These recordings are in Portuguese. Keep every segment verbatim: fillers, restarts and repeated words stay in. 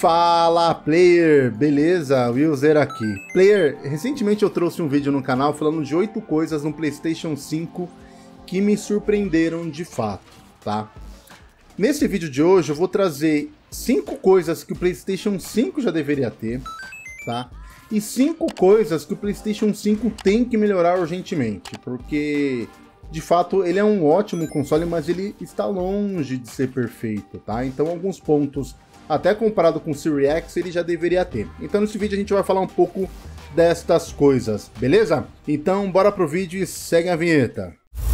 Fala player, beleza? Willzer aqui. Player, recentemente eu trouxe um vídeo no canal falando de oito coisas no PlayStation cinco que me surpreenderam de fato, tá? Nesse vídeo de hoje eu vou trazer cinco coisas que o PlayStation cinco já deveria ter, tá? E cinco coisas que o PlayStation cinco tem que melhorar urgentemente, porque de fato ele é um ótimo console, mas ele está longe de ser perfeito, tá? Então alguns pontos, até comparado com o Series X, ele já deveria ter. Então nesse vídeo a gente vai falar um pouco destas coisas, beleza? Então bora pro vídeo e segue a vinheta.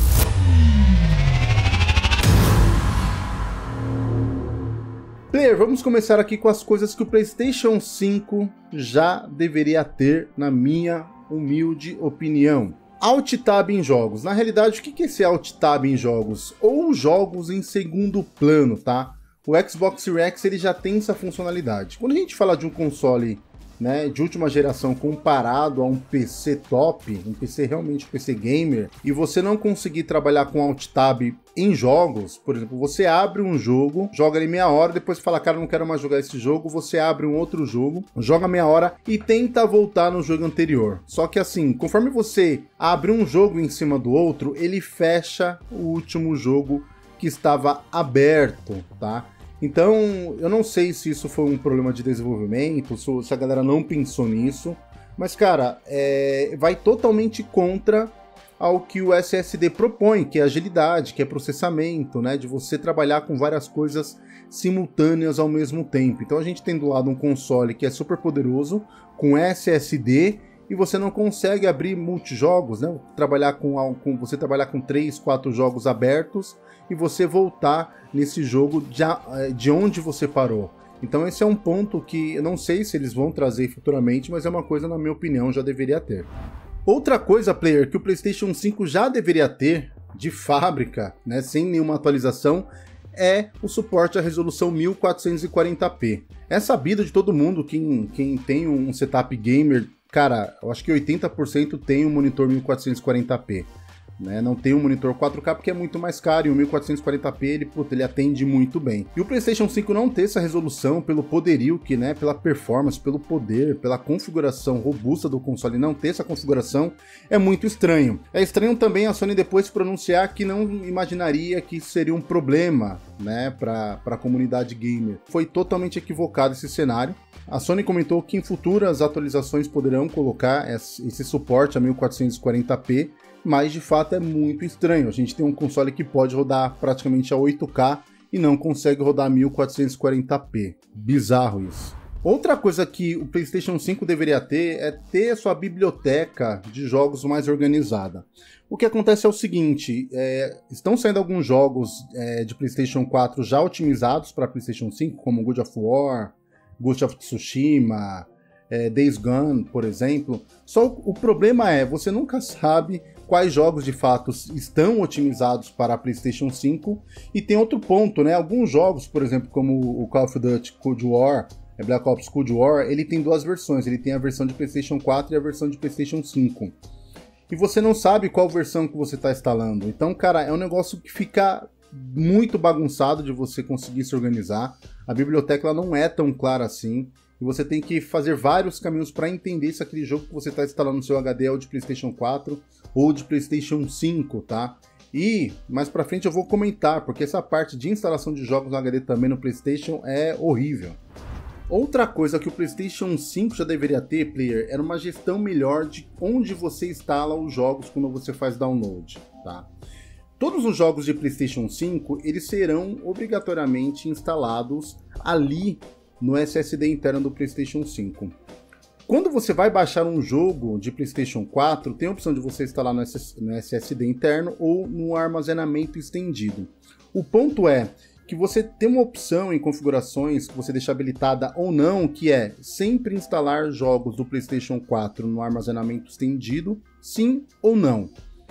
Player, vamos começar aqui com as coisas que o PlayStation cinco já deveria ter, na minha humilde opinião. Alt Tab em jogos. Na realidade, o que é esse Alt Tab em jogos? Ou jogos em segundo plano, tá? O Xbox Series X ele já tem essa funcionalidade. Quando a gente fala de um console, né, de última geração comparado a um P C top, um P C realmente um P C gamer, e você não conseguir trabalhar com Alt Tab em jogos, por exemplo, você abre um jogo, joga ali meia hora, depois fala, cara, não quero mais jogar esse jogo, você abre um outro jogo, joga meia hora e tenta voltar no jogo anterior. Só que assim, conforme você abre um jogo em cima do outro, ele fecha o último jogo que estava aberto, tá? Então, eu não sei se isso foi um problema de desenvolvimento, se a galera não pensou nisso, mas, cara, é, vai totalmente contra ao que o S S D propõe, que é agilidade, que é processamento, né, de você trabalhar com várias coisas simultâneas ao mesmo tempo. Então a gente tem do lado um console que é super poderoso, com S S D, e você não consegue abrir multijogos, né, trabalhar com, com, você trabalhar com três, quatro jogos abertos, e você voltar nesse jogo de, de onde você parou. Então esse é um ponto que eu não sei se eles vão trazer futuramente, mas é uma coisa, na minha opinião, já deveria ter. Outra coisa, player, que o PlayStation cinco já deveria ter, de fábrica, né, sem nenhuma atualização, é o suporte à resolução mil quatrocentos e quarenta p. É sabido de todo mundo, quem, quem tem um setup gamer, cara, eu acho que oitenta por cento tem um monitor mil quatrocentos e quarenta p. Né, não tem um monitor quatro K porque é muito mais caro, e o mil quatrocentos e quarenta p ele, puta, ele atende muito bem. E o PlayStation cinco não ter essa resolução, pelo poderio que, né, pela performance, pelo poder, pela configuração robusta do console, não ter essa configuração é muito estranho. É estranho também a Sony depois se pronunciar que não imaginaria que isso seria um problema, né, para a comunidade gamer. Foi totalmente equivocado esse cenário. A Sony comentou que em futuras atualizações poderão colocar esse suporte a mil quatrocentos e quarenta p, mas de fato é muito estranho. A gente tem um console que pode rodar praticamente a oito K e não consegue rodar a mil quatrocentos e quarenta p. Bizarro isso. Outra coisa que o PlayStation cinco deveria ter é ter a sua biblioteca de jogos mais organizada. O que acontece é o seguinte, é, estão saindo alguns jogos é, de PlayStation quatro já otimizados para PlayStation cinco, como God of War, Ghost of Tsushima, é, Days Gone, por exemplo. Só o, o problema é, você nunca sabe quais jogos de fato estão otimizados para a PlayStation cinco, e tem outro ponto, né? Alguns jogos, por exemplo, como o Call of Duty Cold War, Black Ops Cold War, ele tem duas versões, ele tem a versão de PlayStation quatro e a versão de PlayStation cinco. E você não sabe qual versão que você está instalando. Então, cara, é um negócio que fica muito bagunçado de você conseguir se organizar. A biblioteca ela não é tão clara assim. E você tem que fazer vários caminhos para entender se aquele jogo que você está instalando no seu H D é o de PlayStation quatro ou de PlayStation cinco, tá? E mais para frente eu vou comentar, porque essa parte de instalação de jogos no H D também no PlayStation é horrível. Outra coisa que o PlayStation cinco já deveria ter, player, era uma gestão melhor de onde você instala os jogos quando você faz download, tá? Todos os jogos de PlayStation cinco, eles serão obrigatoriamente instalados ali no S S D interno do PlayStation cinco. Quando você vai baixar um jogo de PlayStation quatro, tem a opção de você instalar no S S D interno ou no armazenamento estendido. O ponto é que você tem uma opção em configurações que você deixa habilitada ou não, que é sempre instalar jogos do PlayStation quatro no armazenamento estendido, sim ou não.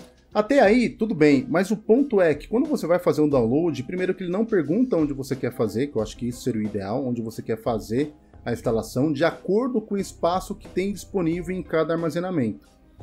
Até aí, tudo bem, mas o ponto é que quando você vai fazer um download, primeiro que ele não pergunta onde você quer fazer, que eu acho que isso seria o ideal, onde você quer fazer a instalação, de acordo com o espaço que tem disponível em cada armazenamento.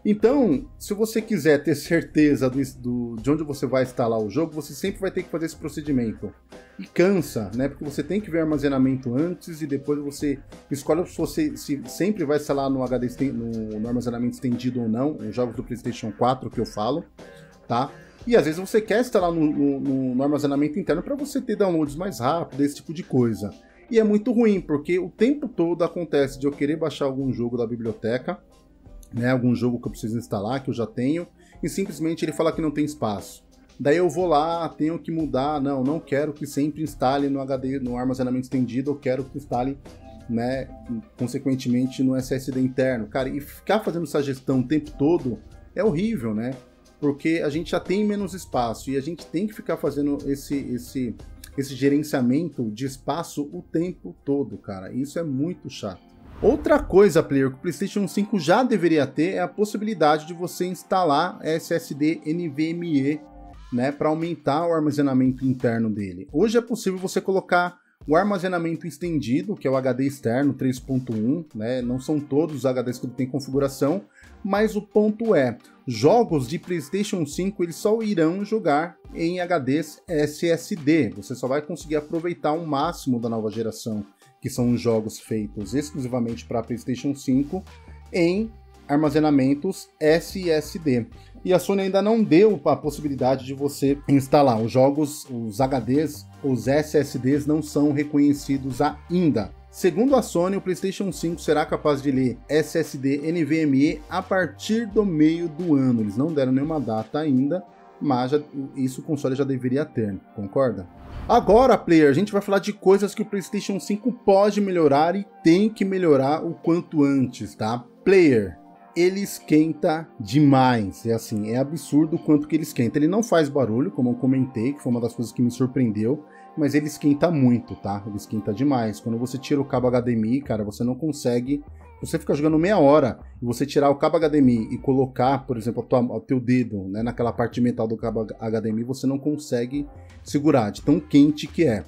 Então, se você quiser ter certeza do, do, de onde você vai instalar o jogo, você sempre vai ter que fazer esse procedimento. E cansa, né? Porque você tem que ver armazenamento antes e depois você escolhe se você se sempre vai instalar no H D, no, no armazenamento estendido ou não, os jogos do PlayStation quatro que eu falo, tá? E às vezes você quer instalar no, no, no armazenamento interno para você ter downloads mais rápido, esse tipo de coisa. E é muito ruim, porque o tempo todo acontece de eu querer baixar algum jogo da biblioteca, né, algum jogo que eu preciso instalar, que eu já tenho, e simplesmente ele fala que não tem espaço. Daí eu vou lá, tenho que mudar, não, não quero que sempre instale no H D, no armazenamento estendido, eu quero que instale, né, consequentemente no S S D interno. Cara, e ficar fazendo essa gestão o tempo todo é horrível, né? Porque a gente já tem menos espaço e a gente tem que ficar fazendo esse, esse, esse gerenciamento de espaço o tempo todo, cara. Isso é muito chato. Outra coisa, player, que o PlayStation cinco já deveria ter é a possibilidade de você instalar S S D N V M E, né, para aumentar o armazenamento interno dele. Hoje é possível você colocar o armazenamento estendido, que é o H D externo três ponto um, né, não são todos os H Ds que ele tem configuração, mas o ponto é, jogos de PlayStation cinco eles só irão jogar em H Ds S S D, você só vai conseguir aproveitar o máximo da nova geração, que são os jogos feitos exclusivamente para PlayStation cinco, em armazenamentos S S D. E a Sony ainda não deu a possibilidade de você instalar os jogos, os H Ds, os S S Ds não são reconhecidos ainda. Segundo a Sony, o PlayStation cinco será capaz de ler S S D N V M E a partir do meio do ano. Eles não deram nenhuma data ainda, mas já, isso o console já deveria ter, concorda? Agora, player, a gente vai falar de coisas que o PlayStation cinco pode melhorar e tem que melhorar o quanto antes, tá? Player, ele esquenta demais, é assim, é absurdo o quanto que ele esquenta. Ele não faz barulho, como eu comentei, que foi uma das coisas que me surpreendeu, mas ele esquenta muito, tá? Ele esquenta demais. Quando você tira o cabo H D M I, cara, você não consegue... Você fica jogando meia hora e você tirar o cabo H D M I e colocar, por exemplo, a tua, o teu dedo, né, naquela parte de metal do cabo H D M I, você não consegue segurar, de tão quente que é.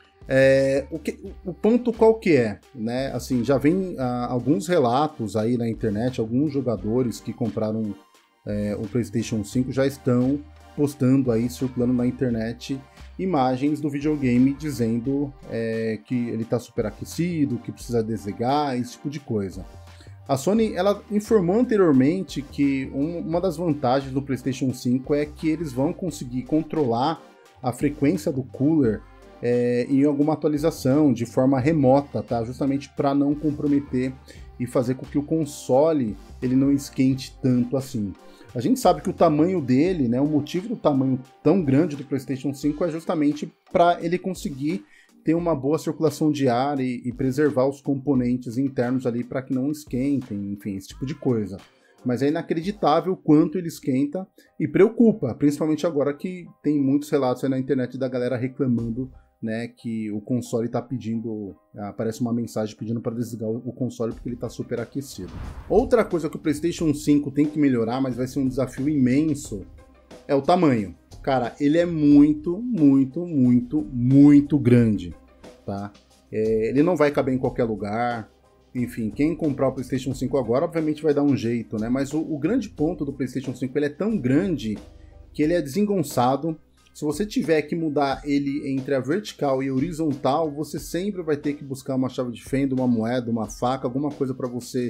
É, o, que, o ponto qual que é, né? Assim, já vem ah, alguns relatos aí na internet, alguns jogadores que compraram é, o PlayStation cinco já estão postando aí, circulando na internet, imagens do videogame dizendo é, que ele está superaquecido, que precisa desligar, esse tipo de coisa. A Sony ela informou anteriormente que um, uma das vantagens do PlayStation cinco é que eles vão conseguir controlar a frequência do cooler É, em alguma atualização de forma remota, tá? Justamente para não comprometer e fazer com que o console ele não esquente tanto assim. A gente sabe que o tamanho dele, né, o motivo do tamanho tão grande do PlayStation cinco é justamente para ele conseguir ter uma boa circulação de ar e, e preservar os componentes internos ali para que não esquentem, enfim, esse tipo de coisa. Mas é inacreditável o quanto ele esquenta e preocupa, principalmente agora que tem muitos relatos aí na internet da galera reclamando, né, que o console está pedindo, aparece uma mensagem pedindo para desligar o console porque ele está superaquecido. Outra coisa que o PlayStation cinco tem que melhorar, mas vai ser um desafio imenso, é o tamanho. Cara, ele é muito, muito, muito, muito grande, tá? É, ele não vai caber em qualquer lugar. Enfim, quem comprar o PlayStation cinco agora, obviamente vai dar um jeito, né? Mas o, o grande ponto do PlayStation cinco, ele é tão grande que ele é desengonçado. Se você tiver que mudar ele entre a vertical e a horizontal, você sempre vai ter que buscar uma chave de fenda, uma moeda, uma faca, alguma coisa para você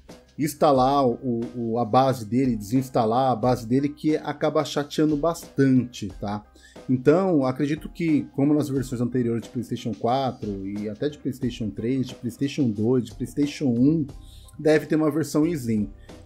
instalar o, o, a base dele, desinstalar a base dele, que acaba chateando bastante, tá? Então, acredito que, como nas versões anteriores de PlayStation quatro e até de PlayStation três, de PlayStation dois, de PlayStation um, deve ter uma versão Slim,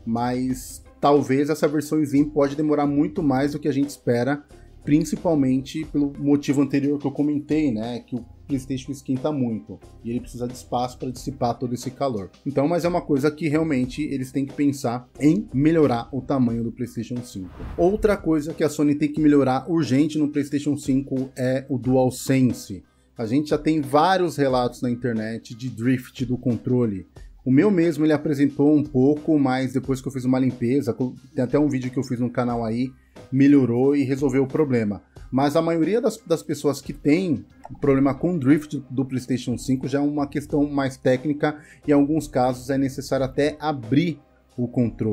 mas talvez essa versão Slim pode demorar muito mais do que a gente espera, principalmente pelo motivo anterior que eu comentei, né, que o PlayStation esquenta muito e ele precisa de espaço para dissipar todo esse calor. Então, mas é uma coisa que realmente eles têm que pensar em melhorar o tamanho do PlayStation cinco. Outra coisa que a Sony tem que melhorar urgente no PlayStation cinco é o DualSense. A gente já tem vários relatos na internet de drift do controle. O meu mesmo ele apresentou um pouco, mas depois que eu fiz uma limpeza, tem até um vídeo que eu fiz no canal aí, melhorou e resolveu o problema. Mas a maioria das, das pessoas que tem problema com drift do PlayStation cinco já é uma questão mais técnica e em alguns casos é necessário até abrir o controle.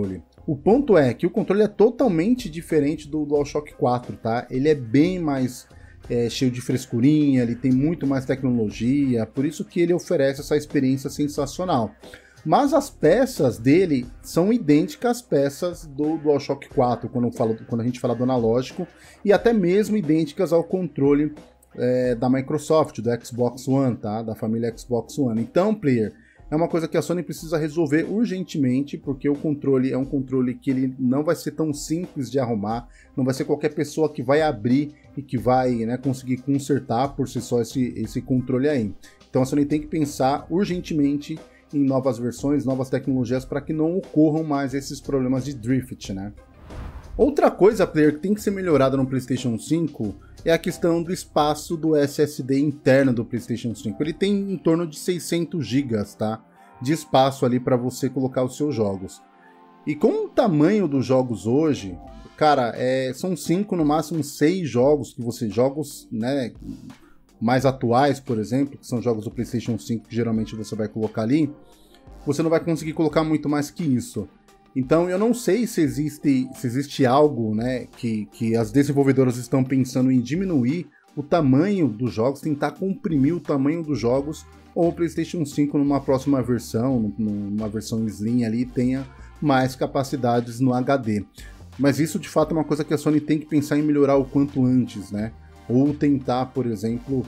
O ponto é que o controle é totalmente diferente do DualShock quatro, tá? Ele é bem mais é, cheio de frescurinha, ele tem muito mais tecnologia, por isso que ele oferece essa experiência sensacional. Mas as peças dele são idênticas às peças do DualShock quatro, quando, eu falo, quando a gente fala do analógico, e até mesmo idênticas ao controle é, da Microsoft, do Xbox One, tá? Da família Xbox One. Então, player, é uma coisa que a Sony precisa resolver urgentemente, porque o controle é um controle que ele não vai ser tão simples de arrumar, não vai ser qualquer pessoa que vai abrir e que vai, né, conseguir consertar por si só esse, esse controle aí. Então a Sony tem que pensar urgentemente em novas versões, novas tecnologias, para que não ocorram mais esses problemas de drift, né? Outra coisa, player, que tem que ser melhorada no PlayStation cinco é a questão do espaço do S S D interno do PlayStation cinco. Ele tem em torno de seiscentos gigas, tá? De espaço ali para você colocar os seus jogos. E com o tamanho dos jogos hoje, cara, é, são cinco, no máximo seis jogos que você jogos, né, mais atuais, por exemplo, que são jogos do PlayStation cinco que geralmente você vai colocar ali, você não vai conseguir colocar muito mais que isso. Então eu não sei se existe, se existe algo, né, que, que as desenvolvedoras estão pensando em diminuir o tamanho dos jogos, tentar comprimir o tamanho dos jogos, ou o PlayStation cinco numa próxima versão, numa versão Slim ali, tenha mais capacidades no H D. Mas isso de fato é uma coisa que a Sony tem que pensar em melhorar o quanto antes, né? Ou tentar, por exemplo,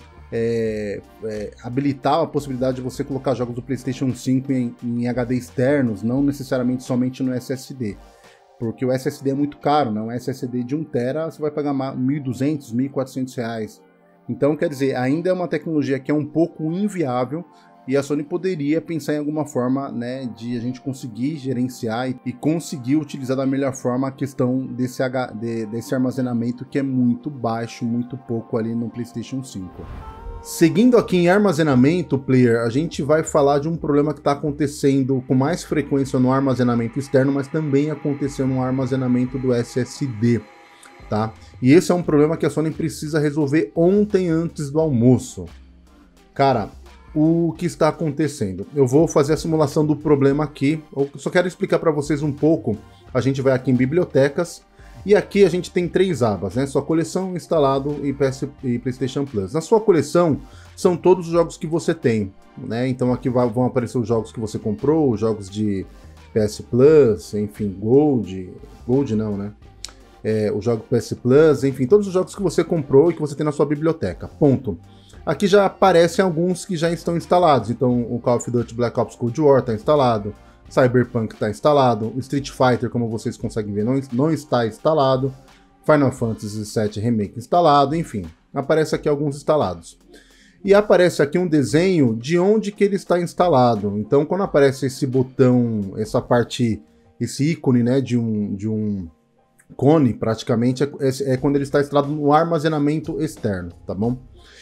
é, é, habilitar a possibilidade de você colocar jogos do PlayStation cinco em, em H D externos, não necessariamente somente no S S D. Porque o S S D é muito caro, né? Um S S D de um tera você vai pagar mil e duzentos, mil e quatrocentos reais. Então, quer dizer, ainda é uma tecnologia que é um pouco inviável e a Sony poderia pensar em alguma forma, né, de a gente conseguir gerenciar e, e conseguir utilizar da melhor forma a questão desse, H, de, desse armazenamento que é muito baixo, muito pouco ali no PlayStation cinco. Seguindo aqui em armazenamento, player, a gente vai falar de um problema que está acontecendo com mais frequência no armazenamento externo, mas também aconteceu no armazenamento do S S D. Tá? E esse é um problema que a Sony precisa resolver ontem antes do almoço. Cara, o que está acontecendo? Eu vou fazer a simulação do problema aqui, eu só quero explicar para vocês um pouco. A gente vai aqui em bibliotecas, e aqui a gente tem três abas, né? Sua coleção, instalado e, P S, e PlayStation Plus. Na sua coleção são todos os jogos que você tem, né? Então aqui vai, vão aparecer os jogos que você comprou, os jogos de P S Plus, enfim, Gold, Gold não, né? É, o jogo P S Plus, enfim, todos os jogos que você comprou e que você tem na sua biblioteca, ponto. Aqui já aparecem alguns que já estão instalados, então o Call of Duty Black Ops Cold War está instalado, Cyberpunk está instalado, o Street Fighter, como vocês conseguem ver, não, não está instalado, Final Fantasy sete Remake instalado, enfim, aparece aqui alguns instalados. E aparece aqui um desenho de onde que ele está instalado, então quando aparece esse botão, essa parte, esse ícone, né, de um... De um cone, praticamente, é, é quando ele está instalado no armazenamento externo, tá bom?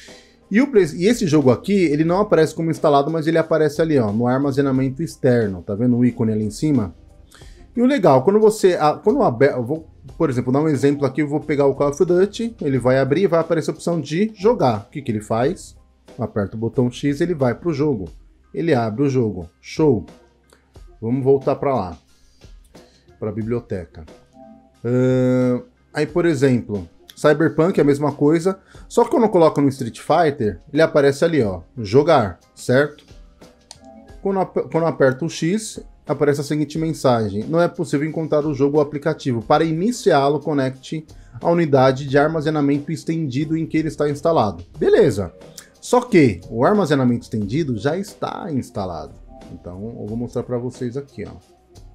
E, o, e esse jogo aqui, ele não aparece como instalado, mas ele aparece ali, ó, no armazenamento externo, tá vendo o ícone ali em cima? E o legal, quando você, quando eu, aber, eu vou, por exemplo, dar um exemplo aqui, eu vou pegar o Call of Duty, ele vai abrir e vai aparecer a opção de jogar. O que que ele faz? Aperta o botão X, ele vai pro jogo. Ele abre o jogo. Show! Vamos voltar para lá, para a biblioteca. Uh, aí, por exemplo, Cyberpunk é a mesma coisa, só que quando eu coloco no Street Fighter, ele aparece ali, ó, jogar, certo? Quando eu, quando eu aperto o X, aparece a seguinte mensagem: não é possível encontrar o jogo ou aplicativo. Para iniciá-lo, conecte a unidade de armazenamento estendido em que ele está instalado. Beleza, só que o armazenamento estendido já está instalado. Então, eu vou mostrar para vocês aqui, ó.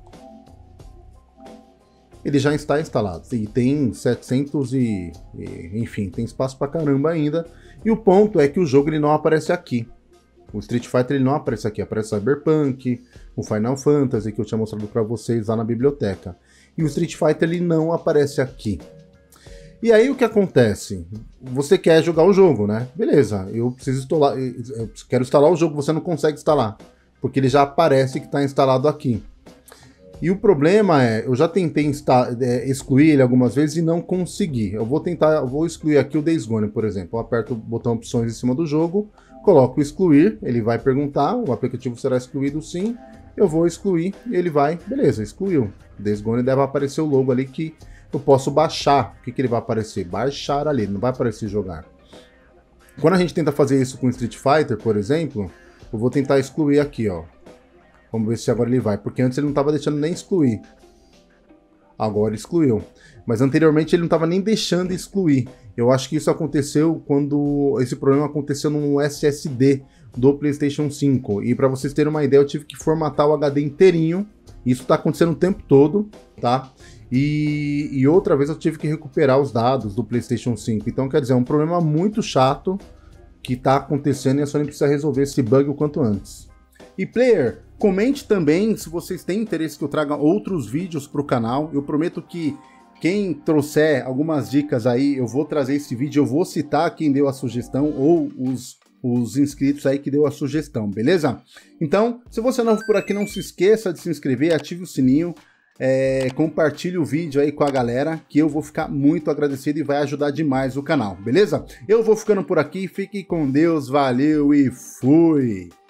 Ele já está instalado e tem setecentos e, e enfim, tem espaço pra caramba ainda. E o ponto é que o jogo ele não aparece aqui. O Street Fighter ele não aparece aqui, aparece Cyberpunk, o Final Fantasy que eu tinha mostrado para vocês lá na biblioteca. E o Street Fighter ele não aparece aqui. E aí o que acontece? Você quer jogar o jogo, né? Beleza, eu preciso instalar, eu quero instalar o jogo, você não consegue instalar, porque ele já aparece que está instalado aqui. E o problema é, eu já tentei insta é, excluir ele algumas vezes e não consegui. Eu vou tentar, eu vou excluir aqui o Days Gone, por exemplo. Eu aperto o botão opções em cima do jogo, coloco excluir, ele vai perguntar, o aplicativo será excluído sim, eu vou excluir, e ele vai, beleza, excluiu. Days Gone deve aparecer o logo ali que eu posso baixar. O que, que ele vai aparecer? Baixar ali, não vai aparecer jogar. Quando a gente tenta fazer isso com Street Fighter, por exemplo, eu vou tentar excluir aqui, ó. Vamos ver se agora ele vai, porque antes ele não estava deixando nem excluir. Agora excluiu. Mas anteriormente ele não estava nem deixando excluir. Eu acho que isso aconteceu quando esse problema aconteceu no S S D do PlayStation cinco. E para vocês terem uma ideia, eu tive que formatar o H D inteirinho. Isso está acontecendo o tempo todo, tá? E, e outra vez eu tive que recuperar os dados do PlayStation cinco. Então, quer dizer, é um problema muito chato que está acontecendo e a Sony precisa resolver esse bug o quanto antes. E player, comente também se vocês têm interesse que eu traga outros vídeos para o canal. Eu prometo que quem trouxer algumas dicas aí, eu vou trazer esse vídeo, eu vou citar quem deu a sugestão ou os, os inscritos aí que deu a sugestão, beleza? Então, se você é novo por aqui, não se esqueça de se inscrever, ative o sininho. É, compartilhe o vídeo aí com a galera, que eu vou ficar muito agradecido e vai ajudar demais o canal, beleza? Eu vou ficando por aqui, fique com Deus, valeu e fui!